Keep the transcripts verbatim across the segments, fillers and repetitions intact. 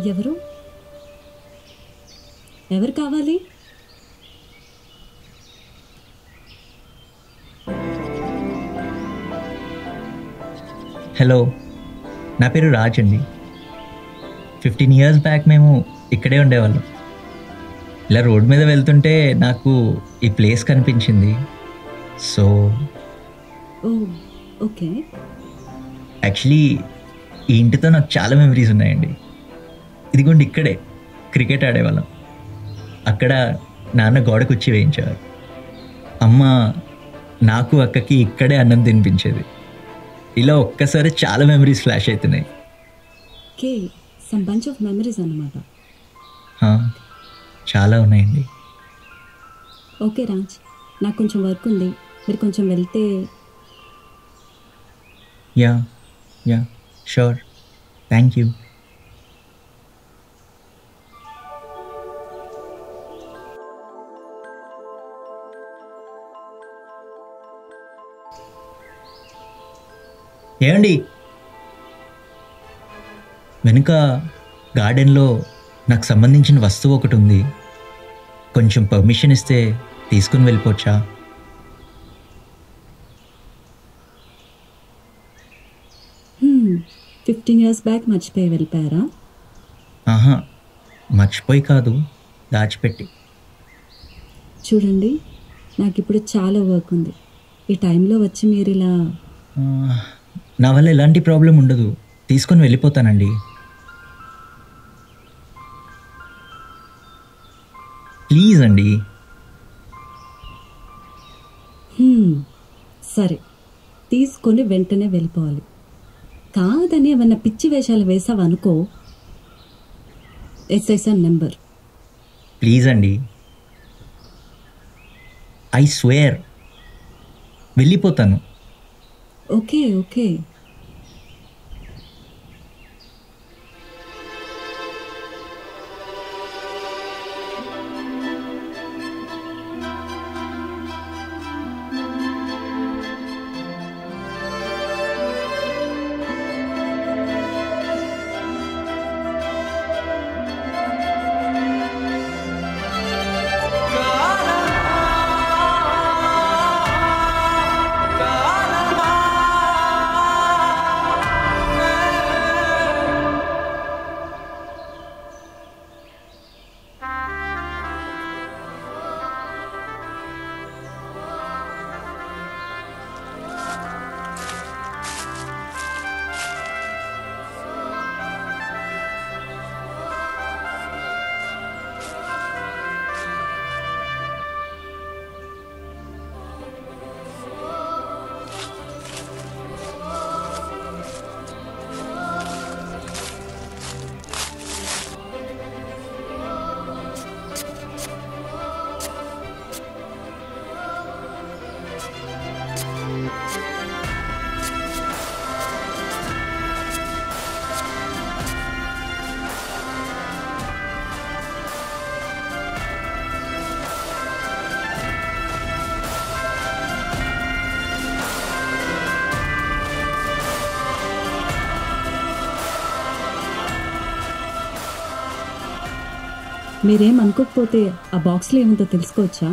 ఎవరు ఎవరు కావాలి? హలో, నా పేరు రాజ్ అండి. ఫిఫ్టీన్ ఇయర్స్ బ్యాక్ మేము ఇక్కడే ఉండేవాళ్ళం. ఇలా రోడ్ మీద వెళ్తుంటే నాకు ఈ ప్లేస్ కనిపించింది. సో ఓ ఓకే. యాక్చువల్లీ ఈ ఇంటితో నాకు చాలా మెమరీస్ ఉన్నాయండి. ఇదిగోండి ఇక్కడే క్రికెట్ ఆడేవాళ్ళం. అక్కడ నాన్న గోడ కుర్చీ వేయించేవారు. అమ్మ నాకు అక్కకి ఇక్కడే అన్నం తినిపించేది. ఇలా ఒక్కసారి చాలా మెమరీస్ ఫ్లాష్ అవుతున్నాయి. Okay, some bunch of memories అన్నమాట. చాలా ఉన్నాయండి. ఓకే రాజ్, నాకు కొంచెం వర్క్ ఉంది, మీరు కొంచెం వెళ్తే. Yeah yeah sure, thank you. ఏమండి, వెనుక గార్డెన్లో నాకు సంబంధించిన వస్తువు ఒకటి ఉంది. కొంచెం పర్మిషన్ ఇస్తే తీసుకుని వెళ్ళిపోవచ్చా? ఫిఫ్టీన్ ఇయర్స్ బ్యాక్ మర్చిపోయి వెళ్ళిపోయారా? ఆహా, మర్చిపోయి కాదు, దాచిపెట్టి. చూడండి, నాకు ఇప్పుడు చాలా వర్క్ ఉంది. ఈ టైంలో వచ్చి మీరు ఇలా. నా వల్ల ఎలాంటి ప్రాబ్లం ఉండదు, తీసుకొని వెళ్ళిపోతానండి. ప్లీజ్ అండి. సరే, తీసుకొని వెంటనే వెళ్ళిపోవాలి. కాదని ఏమన్నా పిచ్చి వేషాలు వేసావనుకో, ఎస్ఐసాన్ నెంబర్. ప్లీజ్ అండి, ఐ స్వేర్ వెళ్ళిపోతాను. Okay okay. మీరేం అనుకోకపోతే ఆ బాక్స్లో ఏముందో తెలుసుకోవచ్చా?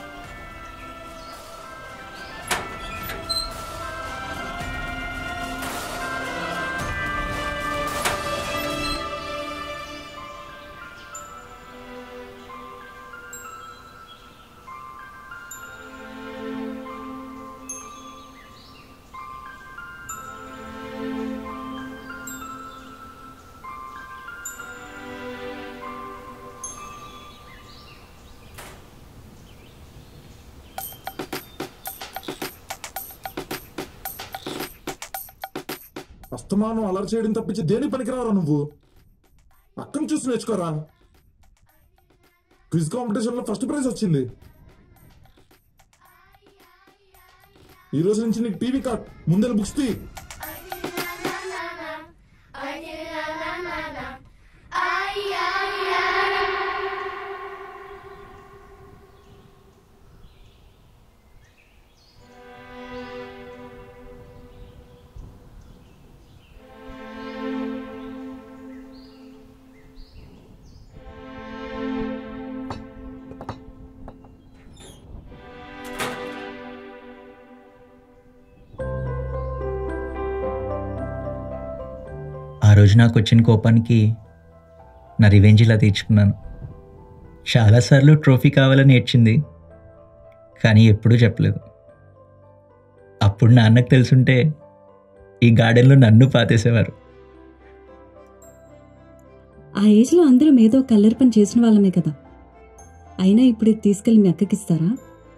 అస్తమానం అలర్ చేయడం తప్పించి దేని పనికిరావరా నువ్వు? అక్కను చూసి నేర్చుకోరా. క్విజ్ కాంపిటీషన్ లో ఫస్ట్ ప్రైజ్ వచ్చింది. ఈ రోజు నుంచి నీకు టీవీ కార్డ్, ముందర బుక్స్ తీ. రోజు నాకు వచ్చిన కోపానికి నా రివెంజ్ ఇలా తీర్చుకున్నాను. చాలాసార్లు ట్రోఫీ కావాలని ఏడ్చింది, కానీ ఎప్పుడూ చెప్పలేదు. అప్పుడు నాన్నకు తెలుసుంటే ఈ గార్డెన్లో నన్ను పాతేసేవారు. ఆ ఏజ్లో అందరం ఏదో కల్లర్ పని చేసిన వాళ్ళమే కదా. అయినా ఇప్పుడు ఇది తీసుకెళ్ళి మీ అక్కకిస్తారా?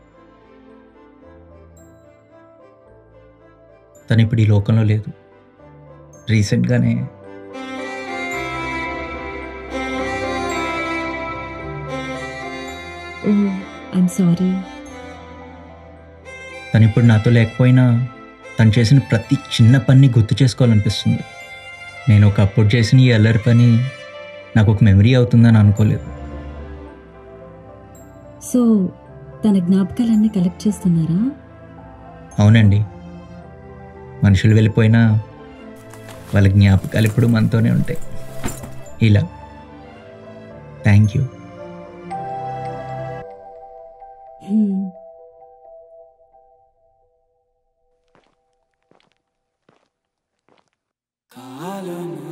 తను ఇప్పుడు ఈ లోకంలో లేదు. రీసెంట్గానే ఓ ఐఎమ్ సారీ. తను ఇప్పుడు నాతో లేకపోయినా తను చేసిన ప్రతి చిన్న పని గుర్తు చేసుకోవాలనిపిస్తుంది. నేను ఒకప్పుడు చేసిన ఈ అల్లరి పని నాకు ఒక మెమరీ అవుతుందని అనుకోలేదు. సో తన జ్ఞాపకాలన్నీ కలెక్ట్ చేస్తున్నారా? అవునండి, మనుషులు వెళ్ళిపోయినా వాళ్ళ జ్ఞాపకాలు ఇప్పుడు మనతోనే ఉంటాయి. ఇలా థ్యాంక్ యూ. హ్మ్. కాలం